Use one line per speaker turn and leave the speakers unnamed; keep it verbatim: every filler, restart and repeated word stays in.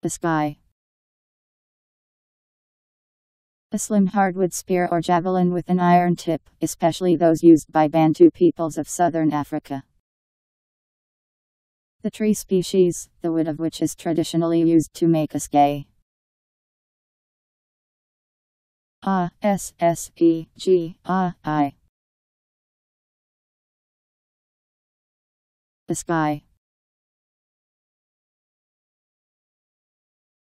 Assegai. A slim hardwood spear or javelin with an iron tip, especially those used by Bantu peoples of southern Africa. The tree species, the wood of which is traditionally used to make assegai. A S S E G A I. Assegai.